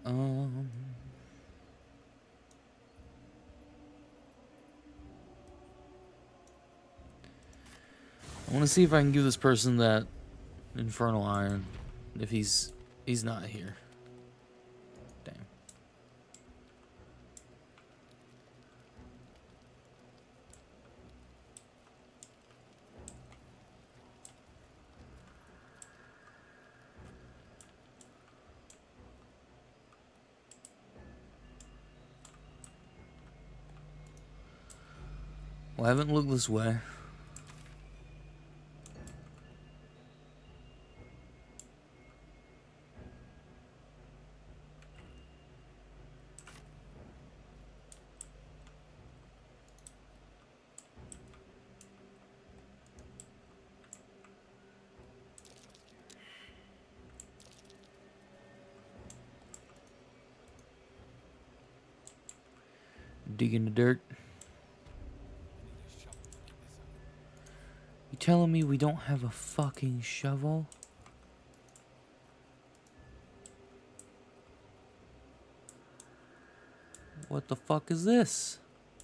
I want to see if I can give this person that infernal iron if he's not here. Damn. Well, I haven't looked this way. Digging the dirt. You telling me we don't have a fucking shovel? What the fuck is this?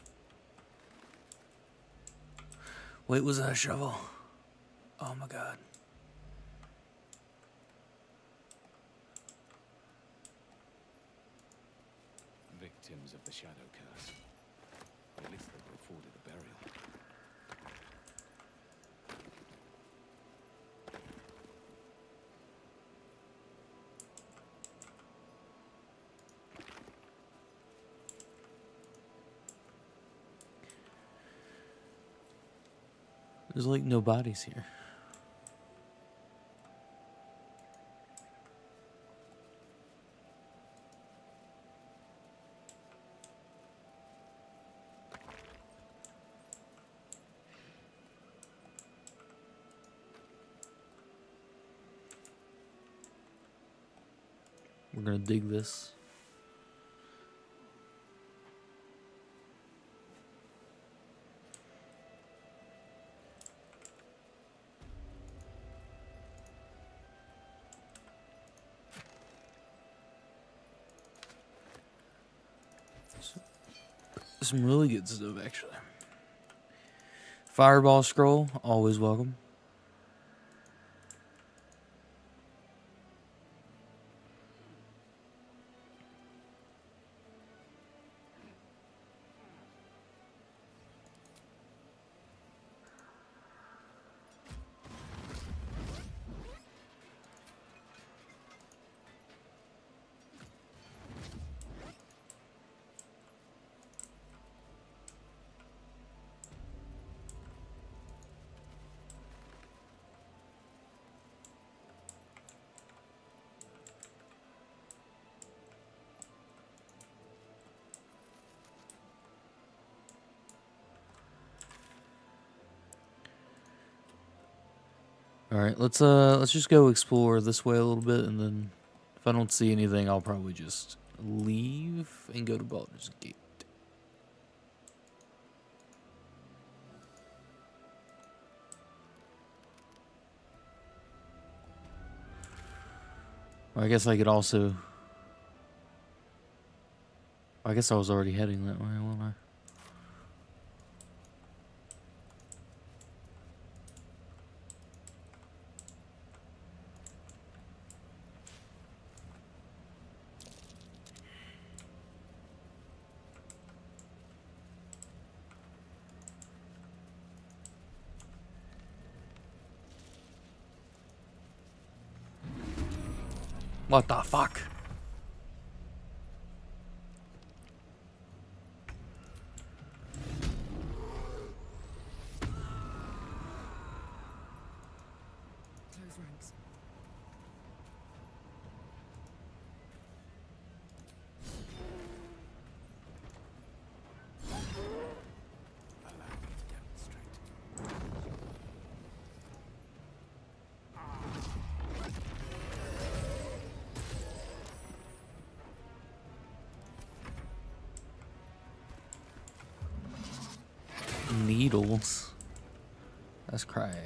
Wait, was that a shovel? Oh my god. Victims of the Shadow Curse. At least they were afforded a burial. There's like no bodies here. We're gonna dig this. Some really good stuff, actually. Fireball scroll, always welcome. All right, let's just go explore this way a little bit, and then if I don't see anything, I'll probably just leave and go to Baldur's Gate. Or I guess I could also. I guess I was already heading that way, wasn't I? What the fuck? Close ranks. Allow me to demonstrate. Needles. That's crazy.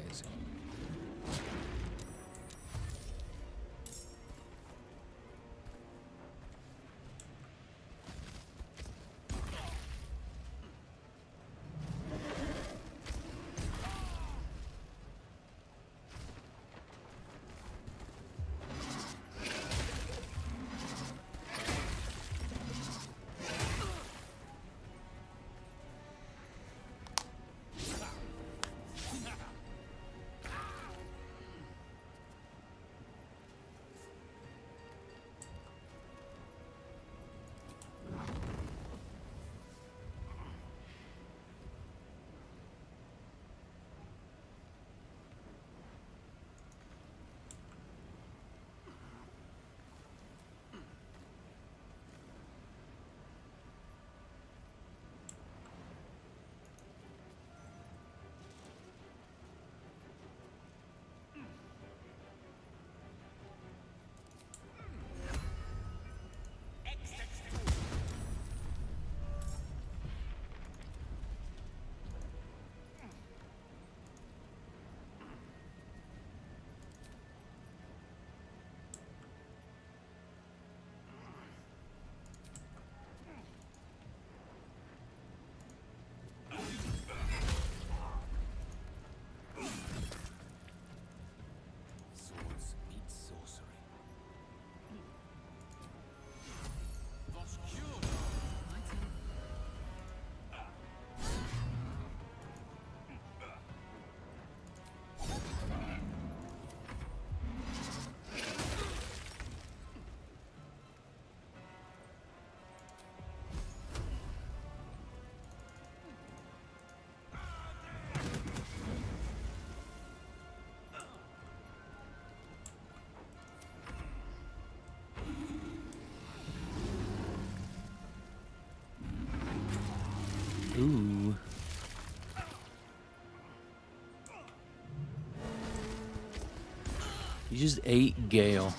You just ate Gale.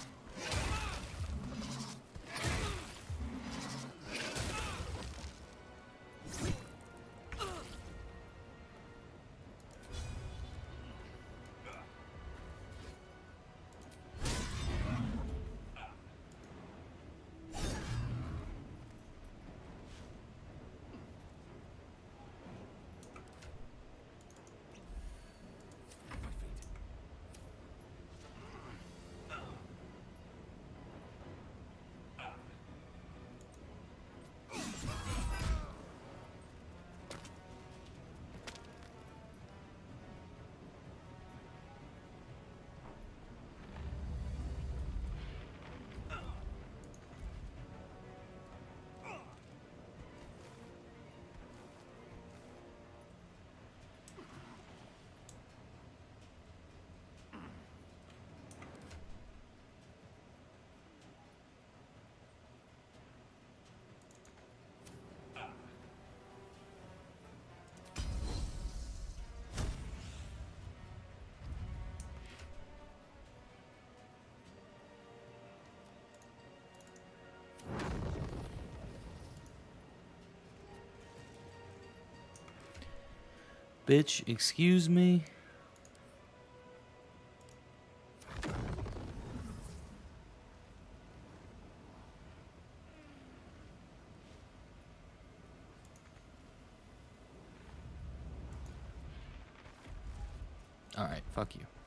Bitch, excuse me? Alright, fuck you.